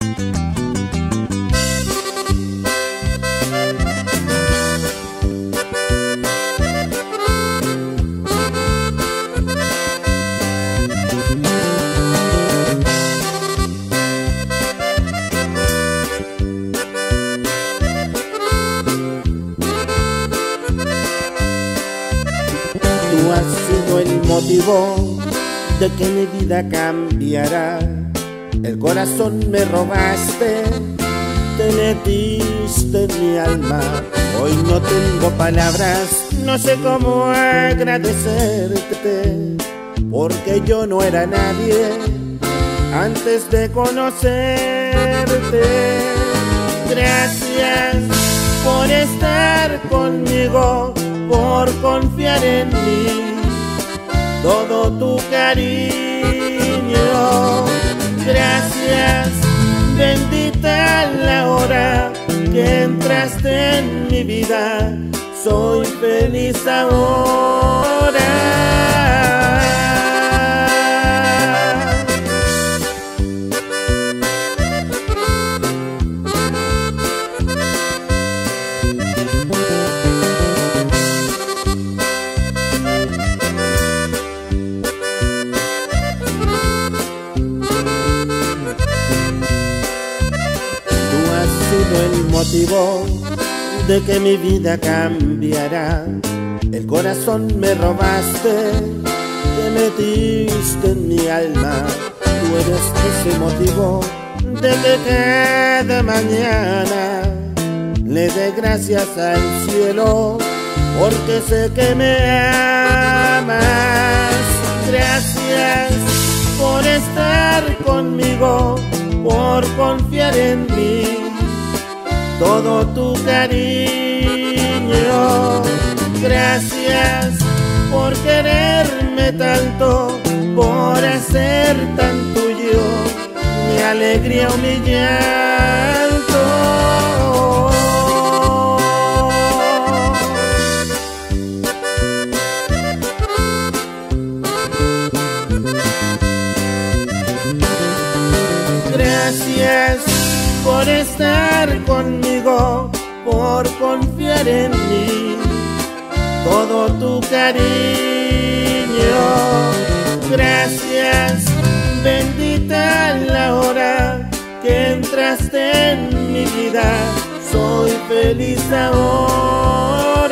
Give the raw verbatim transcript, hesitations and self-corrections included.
Tú has sido el motivo de que mi vida cambiará. El corazón me robaste, te metiste en mi alma. Hoy no tengo palabras, no sé cómo agradecerte, porque yo no era nadie antes de conocerte. Gracias por estar conmigo, por confiar en mí, todo tu cariño. Gracias, bendita la hora que entraste en mi vida, soy feliz ahora. El motivo de que mi vida cambiará. El corazón me robaste, te metiste en mi alma. Tú eres ese motivo de que cada mañana le dé gracias al cielo, porque sé que me amas. Gracias por estar conmigo, por confiar en mí, todo tu cariño. Gracias por quererme tanto, por hacer tan tuyo mi alegría o mi llanto. Gracias por estar conmigo, por confiar en mí, todo tu cariño. Gracias, bendita la hora que entraste en mi vida, soy feliz ahora.